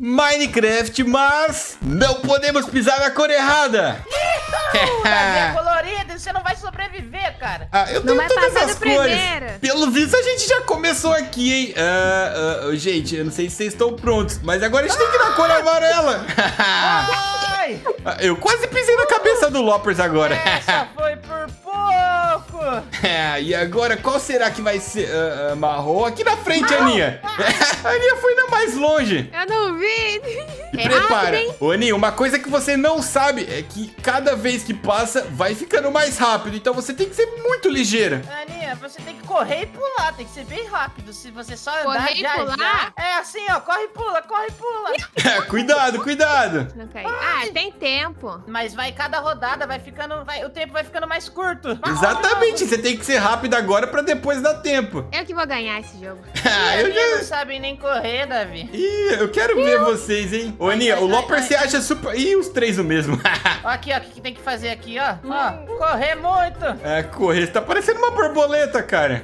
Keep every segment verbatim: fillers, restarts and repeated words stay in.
Minecraft, mas não podemos pisar na cor errada. É colorido, você não vai sobreviver, cara. Ah, eu Não tenho vai todas passar as do cores. primeiro. Pelo visto, a gente já começou aqui, hein? Ah, ah, gente, eu não sei se vocês estão prontos, mas agora a gente tem que ir na cor amarela. Ai, Eu quase pisei na cabeça do Loppers agora. essa foi por pouco. É, e agora, qual será que vai ser? Uh, uh, marrom? Aqui na frente, Aninha. A Aninha foi ainda mais longe. Eu não vi. Se É prepara. rápido, hein? Ô, Aninha, uma coisa que você não sabe é que cada vez que passa, vai ficando mais rápido. Então você tem que ser muito ligeira. Aninha, você tem que correr e pular, tem que ser bem rápido. Se você só andar Correr e já, pular? já... É assim, ó, corre e pula, corre e pula. Cuidado, cuidado. Não cai. Ah, tem tempo. Mas vai, cada rodada vai ficando, vai, o tempo vai ficando mais curto. Exatamente, você tem que ser rápido agora pra depois dar tempo. Eu que vou ganhar esse jogo. Ah, Eu eu já... não sabe nem correr, Davi. Ih, eu quero ver vocês, hein? Ô, Aninha, Ai, o ai, Lopper ai, se ai. acha super... Ih, os três o mesmo. Ó, aqui, ó, o que, que tem que fazer aqui, ó? Ó, correr muito. É, correr, você tá parecendo uma borboleta, cara.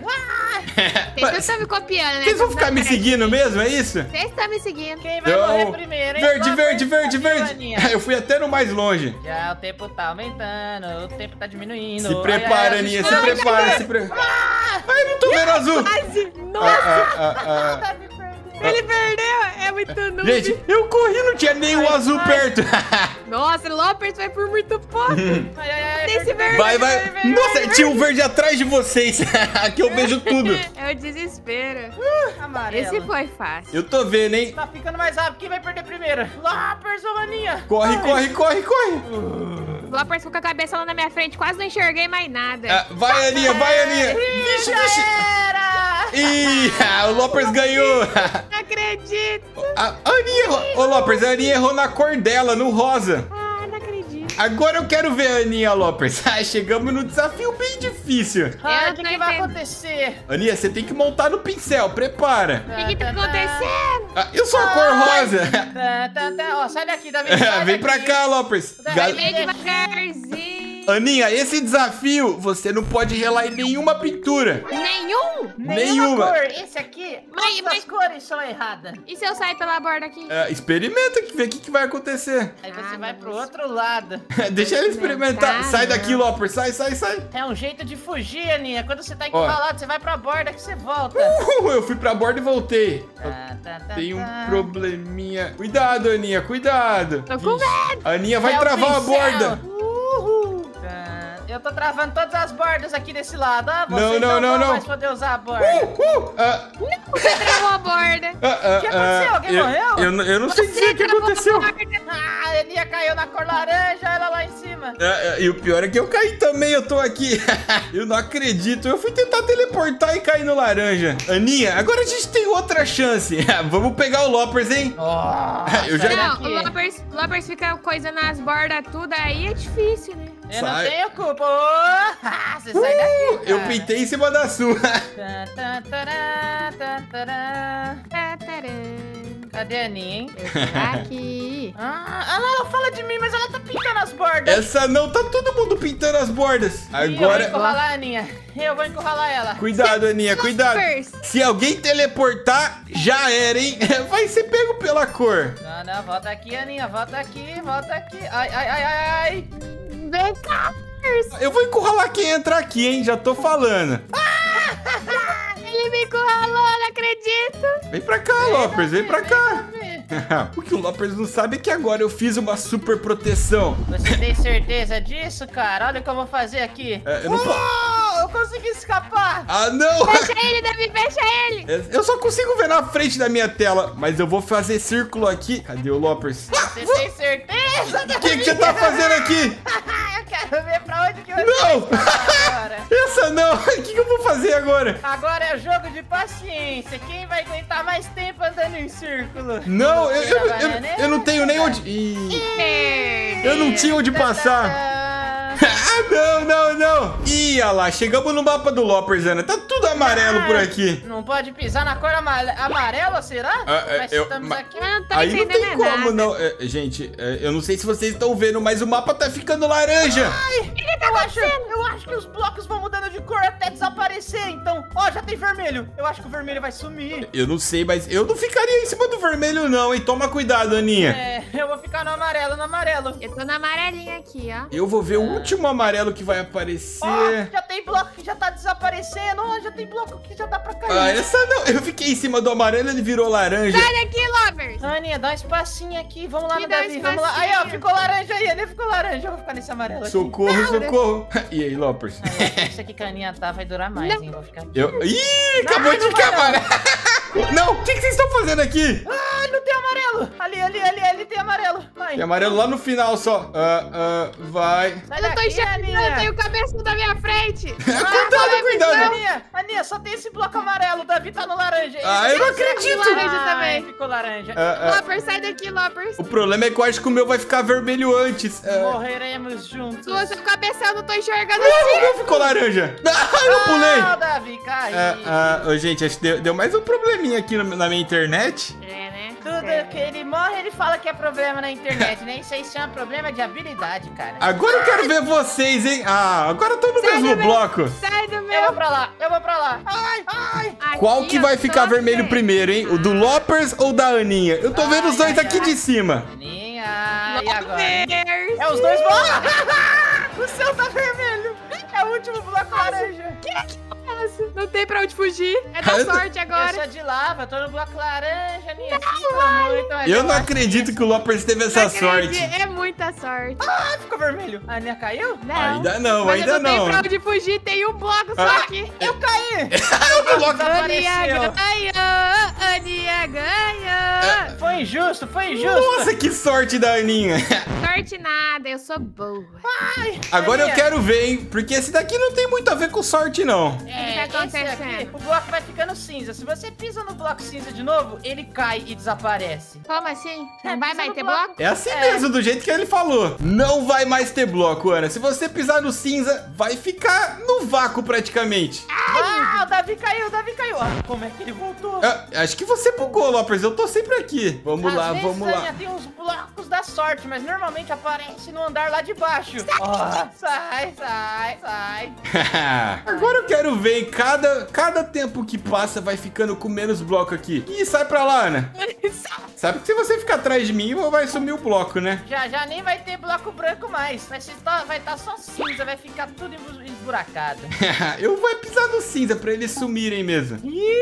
Vocês não estão me copiando, né? Vocês vão ficar me seguindo mesmo, é isso? Vocês estão me seguindo. Quem vai Não. morrer primeiro, hein? Verde, Lá verde, vai, verde, vai, verde. Aninha. Eu fui até no mais longe. Já o tempo tá aumentando, o tempo tá diminuindo. Se Ai, prepara, ai, Aninha, ai, se ai, prepara, se prepara. Ai, não tô vendo azul. Quase. Ah, Nossa, ah, ah, ah. Davi perdeu. ele perdeu. É muito noob. Gente, eu corri, não tinha nenhum Ai, azul ai. perto. Nossa, Lopers vai por muito pouco. Ai, ai, ai, Esse perdeu. verde. Vai, vai. Nossa, tinha um verde atrás de vocês. Aqui eu vejo tudo. É o desespero. Amarelo. Esse foi fácil. Eu tô vendo, hein? Tá ficando mais rápido. Quem vai perder primeiro? Lopers ou Aninha? Corre, corre, corre, corre. Lopers ficou com a cabeça lá na minha frente. Quase não enxerguei mais nada. Ah, vai, Aninha, vai, Aninha. Vixe, Já vixe. era! Ih, ah, o Loppers ganhou. Não acredito. A Aninha errou. Ô, Loppers, a Aninha errou na cor dela, no rosa. Ah, não acredito. Agora eu quero ver a Aninha, Loppers. Ah, chegamos no desafio bem difícil. Ai, Eu o que, tô que vai entendendo. acontecer? Aninha, você tem que montar no pincel, prepara. O que que tá acontecendo? Ah, eu sou a cor rosa. Tá, tá, tá. Ó, sai daqui, Davi. sai Vem pra daqui. cá, Loppers. Vai, Gal- Bem devagarzinho. Aninha, esse desafio você não pode relar em nenhuma pintura. Nenhum? Nenhuma. cor. Esse aqui, Mas- todas mas- as cores são erradas. E se eu sair pela borda aqui? É, experimenta que vê o que, que vai acontecer. Aí você Ah, vai meu pro Deus. outro lado. Deixa ele experimentar. Tá, Sai daqui, não. Loppers. Sai, sai, sai. É um jeito de fugir, Aninha. Quando você tá encurralado, você vai pra borda que você volta. Uh, eu fui pra borda e voltei. Tá, tá, tá, Tem um tá. probleminha. Cuidado, Aninha, cuidado. Tô com Ixi, a Aninha vai É o travar a pincel. borda. Uhul. Tá. Eu tô travando todas as bordas aqui desse lado. Ah, Não, vocês não, não, não, vão não. mais poder usar a borda. Uh, uh, ah, Você travou a borda. ah, ah, O que aconteceu? ah, Alguém eu- morreu? Eu, não- eu não sei dizer o que travou a aconteceu. borda. Ah, a Aninha caiu na cor laranja, ela lá em cima. Ah, ah, e o pior é que eu caí também, eu tô aqui. Eu não acredito. Eu fui tentar teleportar e caí no laranja. Aninha, agora a gente tem outra chance. Vamos pegar o Loppers, hein? Nossa, Eu já- Não, daqui. o Lopers, Lopers fica coisa nas bordas tudo, aí é difícil, né? Eu não Sai. tenho culpa. Oh, ah, você sai daqui, Eu cara. pintei em cima da sua. Tá, tá, tará, tá, tará. Tatarã. Cadê a Aninha, hein? Aqui. Ah, ela, ela fala de mim, mas ela tá pintando as bordas. Essa não, tá todo mundo pintando as bordas. Ih, eu vou Agora, encurralar a Aninha. Eu vou encurralar ela. cuidado, Aninha, cuidado. Loppers. Se alguém teleportar, já era, hein? Vai ser pego pela cor. Não, não, volta aqui, Aninha. Volta aqui, volta aqui. Ai, ai, ai, ai, ai. Vem cá, Lopers. Eu vou encurralar quem entrar aqui, hein? Já tô falando. Ele me encurralou, não acredito. Vem pra cá, Loppers, vem pra cá. Davi. O que o Loppers não sabe é que agora eu fiz uma super proteção. Você tem certeza disso, cara? Olha o que eu vou fazer aqui. É, eu não po- Oh, eu consegui escapar. Ah, não! Fecha ele, Davi, fecha ele. Eu só consigo ver na frente da minha tela, mas eu vou fazer círculo aqui. Cadê o Loppers? Você tem certeza? O que, que você tá fazendo aqui? Eu quero ver pra onde que você Não! vai escapar agora. Essa não! O que, que eu vou fazer agora? Agora é jogo de paciência. Quem vai aguentar mais tempo andando em círculo? Não, eu, eu, eu, eu não tenho nem onde. Ih, Perdeu. eu não tinha onde passar. Ah, Ah, Não, não, não. Ih, olha lá, chegamos no mapa do Loppers, Ana. Tá tudo amarelo por aqui. Não pode pisar na cor amale- amarela, será? Ah, é, Mas eu- estamos mas- aqui. Eu não tô Aí não entendendo tem como, nada. não. É, gente, é, eu não sei se vocês estão vendo, mas o mapa tá ficando laranja. Ai, eu, acho, eu acho que os blocos vão mudando de cor até desaparecer, então. Ó, já tem vermelho. Eu acho que o vermelho vai sumir. Eu não sei, mas eu não ficaria em cima do vermelho, não, hein? Toma cuidado, Aninha. É, eu vou ficar no amarelo, no amarelo. Eu tô na amarelinha aqui, ó. Eu vou ver o último amarelo que vai aparecer. Ó, já tem bloco que já tá desaparecendo. Ó, já tem bloco que já dá pra cair. Ah, essa não. Eu fiquei em cima do amarelo, ele virou laranja. Sai daqui, Lovers. Aninha, dá um espacinho aqui. Vamos lá Me no dá um Davi, vamos lá. Aí, ó, espacinho. ficou laranja aí. Ele ficou laranja. Eu vou ficar nesse amarelo aqui. Socorro, socorro. E aí, Loppers? Aí, isso aqui que a Aninha tá vai durar mais, Não. hein? Vou ficar aqui. Eu... Ih, acabou Ai, de não vai ficar amarelo. Não, o que, que vocês estão fazendo aqui? Ah, não tem amarelo. Ali, ali, ali, ali tem amarelo. Ai. Tem amarelo lá no final só. Ah, ah, vai. Sai Eu não tô daqui, enxergando, eu Aninha. tenho o cabeção da minha frente. Cuidado, cuidado. Aninha, Aninha, só tem esse bloco amarelo. O Davi tá no laranja. Ah, eu não Esse- acredito. laranja Ai, também. ficou laranja. Ah, ah, Loppers, sai daqui, Loppers. o problema é que eu acho que o meu vai ficar vermelho antes. Ah, Morreremos juntos. Sua, seu cabeção, eu não tô enxergando não, o assim. meu ficou laranja. Ah, eu pulei. Ah, o Davi, caiu. Ah, ah, ô, gente, acho que deu, deu mais um probleminha aqui no- na minha internet. É, né? Tudo que ele morre, ele fala que é problema na internet, né? Isso aí chama problema de habilidade, cara. Agora eu quero ver vocês, hein? Ah, agora eu tô no Sai mesmo do meu- bloco. Sai do Eu vou meu. pra lá, eu vou pra lá. Ai, ai. Aqui Qual que eu vai tô ficar vermelho vendo. primeiro, hein? O do Loppers ou da Aninha? Eu tô vendo os Ai, dois ai, aqui ai. de cima. Aninha, e agora? hein? Lovers. É os dois blocos. O céu tá vermelho. É o último bloco laranja. Nossa, não tem pra onde fugir. É Ah, eu da tô- sorte Eu agora. sou de lava, eu tô no bloco laranja, Aninha. Sinto muito, mas Eu não acho acredito que o Loppers teve essa Não acredito, sorte. É muita sorte. Ah, ficou vermelho. A Aninha caiu? Não. Ainda não, Mas ainda eu não não. tenho pra onde fugir, tem um bloco só Ah. aqui. Eu caí. O bloco- Aninha Desapareceu. ganhou, Aninha ganhou. Foi injusto, foi injusto. Nossa, que sorte da Aninha. Sorte nada, eu sou boa. Ai, Agora eu Aninha. quero ver, hein? Porque esse daqui não tem muito a ver com sorte, não. É, O que tá esse aqui, acontecendo? o bloco vai ficando cinza. Se você pisa no bloco cinza de novo, ele cai e desaparece. Como assim? Não É, vai pisa mais no ter bloco. bloco? É assim É. mesmo, do jeito que ele falou. Não vai mais ter bloco, Ana. Se você pisar no cinza, vai ficar no vácuo praticamente. Ah, o Davi caiu, o Davi caiu. Ah, como é que ele voltou? Ah, acho que você bugou, Loppers. Eu tô sempre aqui. Vamos Às lá, vezes, vamos Aninha, lá. tem uns blocos da sorte, mas normalmente aparece no andar lá de baixo. Ó, sai, sai, sai. Agora eu quero ver, hein? Cada, cada tempo que passa vai ficando com menos bloco aqui. Ih, sai pra lá, Ana. Sabe que se você ficar atrás de mim, vai sumir o bloco, né? Já, já nem vai ter bloco branco mais. Vai estar vai tá só cinza, vai ficar tudo embu- esburacado. Eu vou pisar no cinza pra eles sumirem mesmo.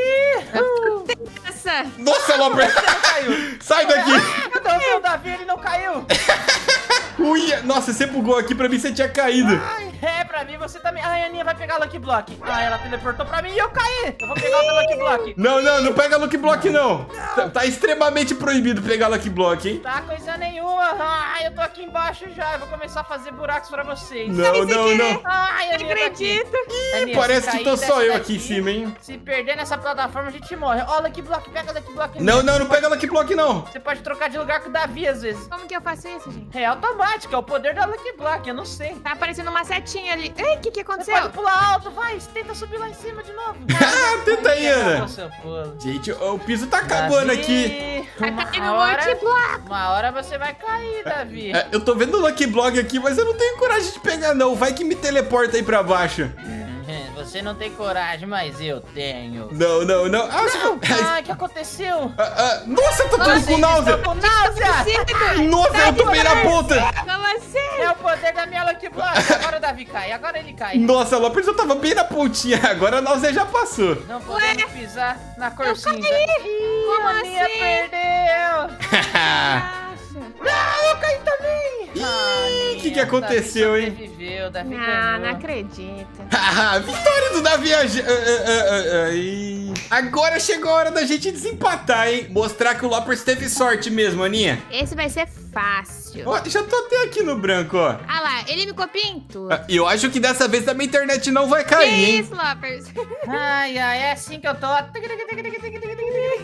Essa. Nossa, Loppers. Não caiu. Sai daqui. Cadê o meu Davi? Ele não caiu. Ui, nossa, você bugou aqui pra mim, você tinha caído. Ai, é, pra mim você também. Ai, a Aninha vai pegar Lucky Block. Ah, ela teleportou pra mim e eu caí. Eu vou pegar o Lucky Block. Não, não, não pega Lucky Block, não. Tá, tá extremamente proibido pegar Lucky Block, hein? Tá coisa nenhuma. Ai, eu tô aqui embaixo já. Eu vou começar a fazer buracos pra vocês. Não, não, não. Ai, a Não Aninha tá aqui. acredito. Aninha, Parece se que cair tô só dessa eu daqui, aqui em cima, hein? Se perder nessa plataforma, a gente morre. Ó, Lucky Block, pega Lucky Block. Não, não, não pega Lucky Block, não. Você pode trocar de lugar com o Davi às vezes. Como que eu faço isso, gente? É automático, é o poder da Lucky Block, eu não sei. Tá aparecendo uma setinha ali. Ei, o que que Você aconteceu? pode pular alto, vai, tenta subir lá em cima de novo. Ah, tenta aí, Ana. O seu pulo. Gente, o, o piso tá acabando Davi, aqui. Tá Uma caindo um hora, monte de bloco. uma hora você vai cair, Davi. É, eu tô vendo o Lucky Block aqui, mas eu não tenho coragem de pegar, não. Vai que me teleporta aí pra baixo. Você não tem coragem, mas eu tenho. Não, não, não. Ah, você... Ah, o que aconteceu? Ah, ah, nossa, eu tô todo Vocês com náusea. estão com náusea! Cinco. Nossa, eu tô bem na ponta. Como assim? É o poder da minha Lucky Block. Agora o Davi cai, agora ele cai. Nossa, Lopes, eu tava bem na pontinha. Agora a náusea já passou. Não podemos pisar na cor Eu cinza. caí. Ih, Como a Aninha assim? perdeu. Nossa. Não, eu caí também. Ih, Aninha, que que aconteceu, o Davi hein? sobreviveu, o Davi Não, não ganhou. acredito. Ah, vitória do Davi. Ah, ah, ah, ah, ih. Agora chegou a hora da gente desempatar, hein? Mostrar que o Lopers teve sorte mesmo, Aninha. Esse vai ser fácil. Ó, já tô até aqui no branco, ó. Ah lá, ele me copia em tudo. Ah, eu acho que dessa vez a minha internet não vai Que cair, hein? isso, Loppers? Ai, ai, é assim que eu tô.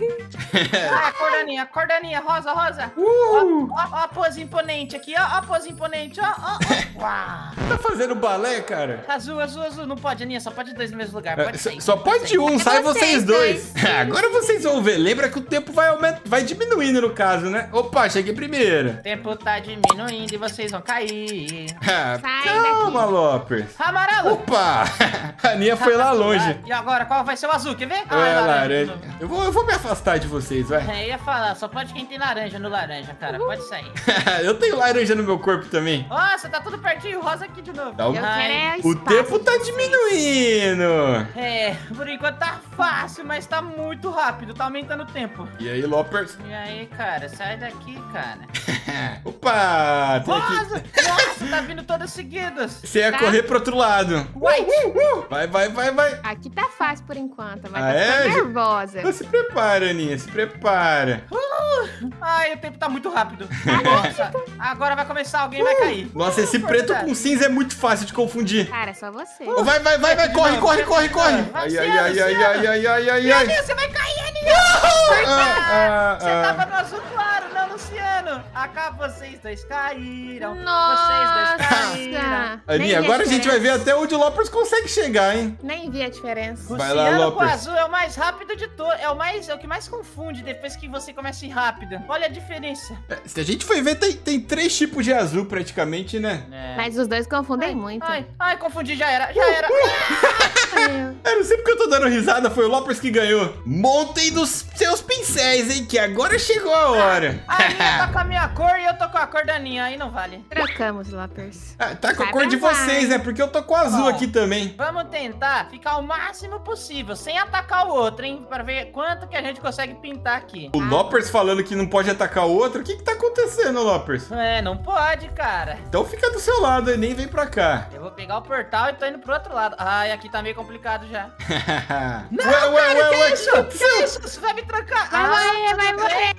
Vai, acorda, Aninha, acorda, Aninha. Rosa, rosa. Uh! Ó, ó, ó a pose imponente aqui, ó. Ó a pose imponente, ó, ó, ó. Uau. Tá fazendo balé, cara? Azul, azul, azul. Não pode, Aninha. Só pode dois no mesmo lugar. Pode Só, sair. só pode sair. um, sai vocês vocês dois. dois. Agora vocês vão ver. Lembra que o tempo vai aumentar, vai diminuindo no caso, né? Opa, cheguei primeiro. O tempo tá diminuindo e vocês vão cair. Ah, Sai calma, daqui. Lopers. Amarelo. Opa! A Aninha foi lá longe. E agora, qual vai ser o azul? Quer ver? É, laranja de laranja. novo. Eu vou, eu vou me afastar de vocês, vai. É, eu ia falar, só pode quem tem laranja no laranja, cara. Pode sair. Eu tenho laranja no meu corpo também. Nossa, tá tudo pertinho, rosa aqui de novo. Tá o- Eu Ai, quero é O espaço tempo de tá vocês. diminuindo. É, por enquanto tá fácil, mas tá muito rápido, tá aumentando o tempo. E aí, Lopers? E aí, cara, sai daqui, cara. Opa! Tem aqui. Rosa! Nossa, tá vindo todas seguidas. Você ia Tá. correr pro outro lado. White! Vai, vai, vai, vai. Aqui tá fácil por enquanto, mas Ah, tá é? ficando nervosa. Então se prepara, Aninha, se prepara. Ai, o tempo tá muito rápido. Nossa, agora vai começar, alguém vai cair. Nossa, esse preto com cinza é muito fácil de confundir. Cara, só você. Oh, vai, vai, vai, vai, corre, corre, corre, corre. Vai, Ai, Luciano, ai, ai, ai, Luciano. ai, ai, ai, ai, ai. Aninha, você vai cair, Aninha! Ah, Você ah, tava ah. no azul claro, não, Luciano. Acá vocês dois caíram. Nossa! Vocês dois caíram. Nem vi Aninha, agora a gente vai ver diferença. até onde o Lopers consegue chegar, hein? Nem vi a diferença. Vai lá, Luciano com Lopers. azul é o mais rápido de todos. É o mais, é o que mais confunde depois que você começa a ir rápido. Olha a diferença. É, se a gente for ver, tem, tem três tipos de azul praticamente, né? É. Mas os dois confundem Ai, muito. Ai, ai, confundi, já era, já era. Ai, Eu não sei porque eu tô dando risada, foi o Lopers que ganhou. Montem dos seus pincéis, hein, que agora chegou a hora. A Aninha tá com a minha cor e eu tô com a cor da Aninha, aí não vale. Trocamos, Lopers. Ah, tá com a Vai cor de pra lá, vocês, hein? né? Porque eu tô com azul Bom. aqui também. Vamos tentar ficar o máximo possível, sem atacar o outro, hein? Pra ver quanto que a gente consegue pintar aqui. O Lopers falando que não pode atacar o outro. O que que tá acontecendo, Lopers? É, não pode, cara. Então fica do seu lado e nem vem pra cá. Eu vou pegar o portal e tô indo pro outro lado. Ai, aqui tá meio complicado já. Não, ué, ué, cara, ué, que ué, isso? que aconteceu? Que isso? Você vai me trancar? Vai Ah, morrer, vai tudo bem. morrer.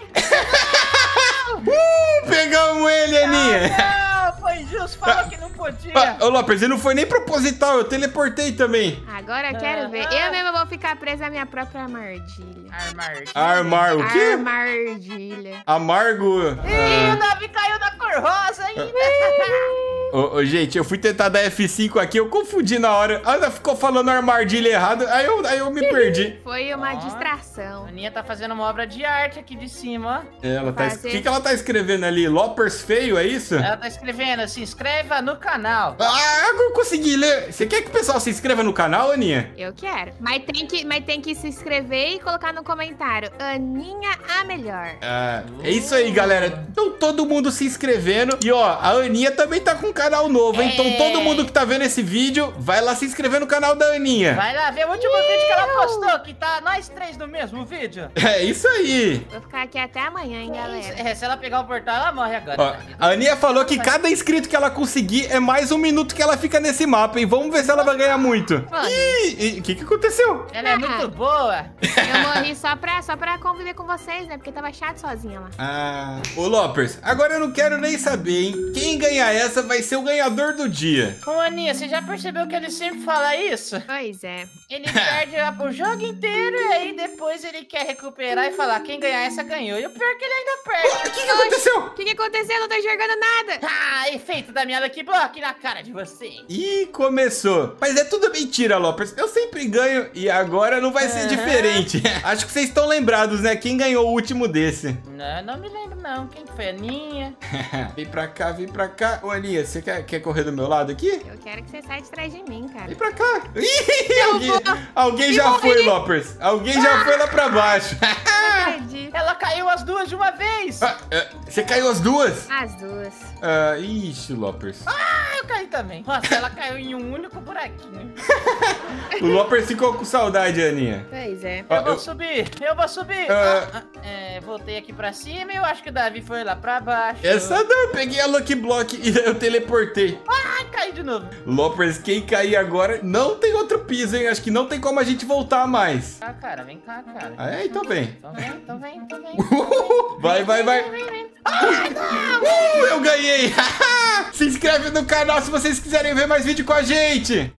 Uh, pegamos ele, Aninha. Ah, não, foi injusto, falou que não podia. Ah, ô, Lopers, e não foi nem proposital, eu teleportei também. Agora eu quero ver. Eu mesma vou ficar presa à minha própria armadilha. Armar. Armar o quê? Armadilha. Amargo. Ih, o Davi caiu da cor rosa ainda. Ô, ô, gente, eu fui tentar dar F cinco aqui, eu confundi na hora. A Ana ficou falando armadilha errado, aí eu, aí eu me perdi. Foi uma Ó. distração. A Aninha tá fazendo uma obra de arte aqui de cima, ó. Ela tá. O Fazer. que, que ela tá escrevendo ali? Lopers feio, é isso? Ela tá escrevendo, se inscreva no canal. Ah, agora eu consegui ler. Você quer que o pessoal se inscreva no canal, Aninha? Eu quero. Mas tem que, mas tem que se inscrever e colocar no comentário. Aninha a melhor. Ah, é isso aí, galera. Então todo mundo se inscrevendo. E ó, a Aninha também tá com um canal novo, hein? Então É. todo mundo que tá vendo esse vídeo, vai lá se inscrever no canal da Aninha. Vai lá ver o último vídeo que ela postou, que tá nós três no mesmo vídeo. É isso aí. Vou ficar aqui até amanhã, hein, galera. É, se ela pegar o portal, ela morre agora. Ó, a Aninha falou que cada inscrito que ela conseguir é mais um minuto que ela fica nesse mapa, hein? Vamos ver se ela vai ganhar muito. Olha. Ih, o que que aconteceu? Ela é muito boa. Eu morri só pra, só pra conviver com vocês, né? Porque tava chato sozinha lá. Ah, ô Lopers, agora eu não quero nem saber, hein? Quem ganhar essa vai ser o ganhador do dia. Ô, Aninha, você já percebeu que ele sempre fala isso? Pois é. Ele perde a- o jogo inteiro e aí depois ele quer recuperar e falar quem ganhar essa ganhou. E o pior é que ele ainda O perde. que que aconteceu? O que, que aconteceu? Eu não tô enxergando nada. Ah, efeito da minha Lucky Block na cara de você. Ih, começou. Mas é tudo mentira, Lopers. Eu sempre ganho e agora não vai ser Aham. diferente. Acho que vocês estão lembrados, né? Quem ganhou o último desse? Não, não me lembro não. Quem foi a Aninha? Vem pra cá, vem pra cá. Ô, Aninha, você quer, quer correr do meu lado aqui? Eu quero que você saia de trás de mim, cara. Vem pra cá. Ih, alguém vou. alguém já Eu foi, morri. Lopers. Alguém já foi lá pra baixo. Não acredito. Ela caiu as duas de uma vez. Ah, é, você caiu as duas? As duas. Ah, ixi, Lopers. Ah, eu caí também. Nossa, ela caiu em um único buraquinho. O Lopers ficou com saudade, Aninha. Pois é. Ó, Eu vou eu- subir, eu vou subir. Ah. Ah, ah, é, voltei aqui pra cima e eu acho que o Davi foi lá pra baixo. Essa não, eu peguei a Lucky Block e eu teleportei. Ai, caí de novo. Lopers, quem cair agora não tem outro piso, hein? Acho que não tem como a gente voltar mais. Ah, cara, vem cá, cara. Ah, é? Então vem. Então vem, então vem, então vem. Vai, vai, vai. Vem, vem. Uh, eu ganhei. Se inscreve no canal se vocês quiserem ver mais vídeo com a gente.